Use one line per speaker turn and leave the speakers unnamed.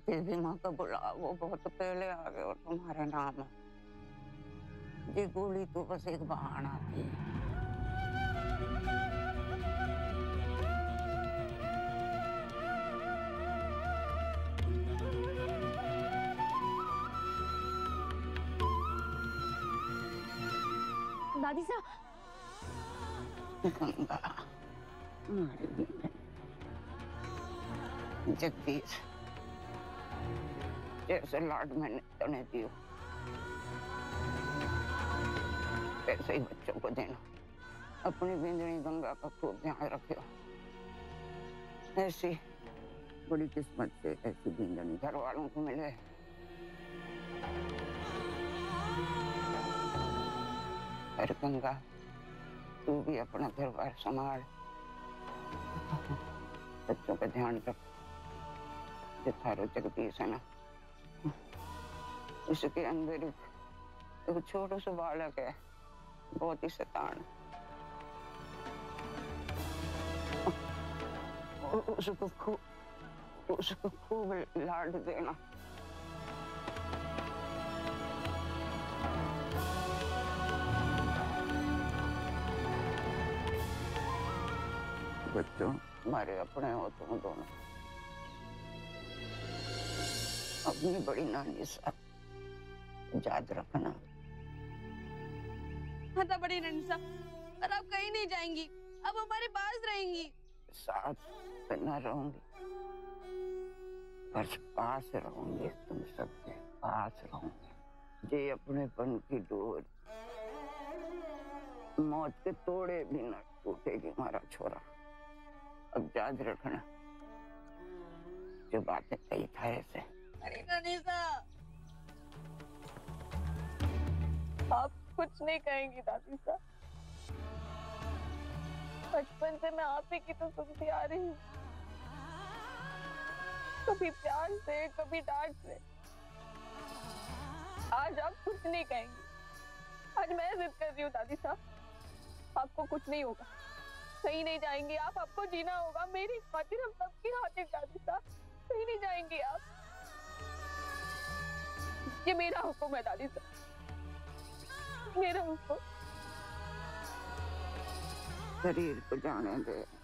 फिर भी माँ का बुलावा वो बहुत पहले आ गए और तुम्हारे नाम ये गोली तो बस एक बहाना थी।
दादी साहब।
गंगा हमारी जगदीश जैसे लाड मैंने तने दियो ऐसे ही बच्चों को देना। अपनी बिंदनी गंगा का खूब ध्यान रखियो। ऐसी बड़ी किस्मत से ऐसी बिंदनी घर वालों को मिले। अरे गंगा तू भी अपना घर बार संभाल, बच्चों का ध्यान रख। जो थारो जगदीश है ना, उसके अंदर एक छोटा सा बालक है, बहुत ही शैतान। उसको खूब लाड देना। बच्चों हमारे अपने हो तुम दोनों। अपनी बड़ी नानी साहब याद रखना।
हाँ तो बड़ी नानी साहब, पर आप कहीं नहीं जाएंगी, अब हमारे पास रहेंगी।
साथ तो न रहूंगी पर पास रहूंगी, तुम सबके पास रहूंगी। जे अपनेपन की डोर मौत के तोड़े भी न टूटेगी हमारा छोरा। अब याद रखना जो बातें कही था ऐसे।
अरे नानी साहब, आप कुछ नहीं कहेंगी दादी साहब। बचपन से मैं आप ही की तो सुनती आ रही हूँ, कभी प्यार से कभी डांट से। आज आप कुछ नहीं कहेंगी। आज मैं जिद कर रही हूँ दादी साहब, आपको कुछ नहीं होगा, कहीं नहीं जाएंगे आप, आपको जीना होगा मेरी खातिर, हम सबकी खातिर दादी साहब। कहीं नहीं जाएंगे आप, ये मेरा हुक्म है दादी साहब, मेरा हुक्म।
शरीर को जाने दे।